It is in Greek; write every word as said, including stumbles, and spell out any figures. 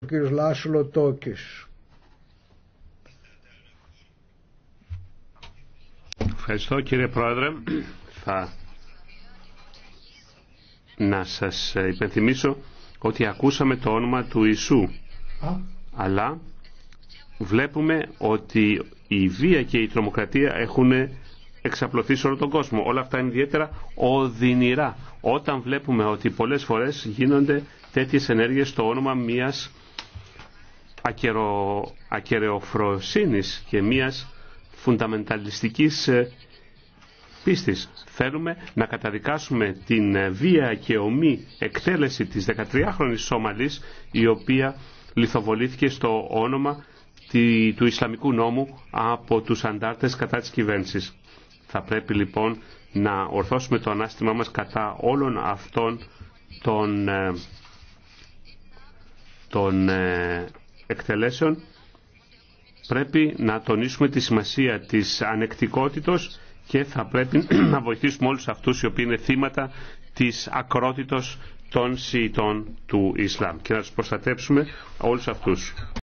κύριος Λάσλο Τόκης. Ευχαριστώ κύριε Πρόεδρε. Θα να σας υπενθυμίσω ότι ακούσαμε το όνομα του Ιησού, αλλά βλέπουμε ότι η βία και η τρομοκρατία έχουν εξαπλωθεί σε όλο τον κόσμο. Όλα αυτά είναι ιδιαίτερα οδυνηρά όταν βλέπουμε ότι πολλές φορές γίνονται τέτοιες ενέργειες στο όνομα μιας ακερο, ακεραιοφροσύνης και μιας φουνταμενταλιστικής πίστης. Θέλουμε να καταδικάσουμε την βία και ομή εκτέλεση της δεκατριάχρονης Σομαλής, η οποία λιθοβολήθηκε στο όνομα του Ισλαμικού νόμου από τους αντάρτες κατά της κυβέρνησης. Θα πρέπει λοιπόν να ορθώσουμε το ανάστημά μας κατά όλων αυτών των, των εκτελέσεων. Πρέπει να τονίσουμε τη σημασία της ανεκτικότητος και θα πρέπει να βοηθήσουμε όλους αυτούς οι οποίοι είναι θύματα της ακρότητος των Σιητών του Ισλάμ και να τους προστατέψουμε όλους αυτούς.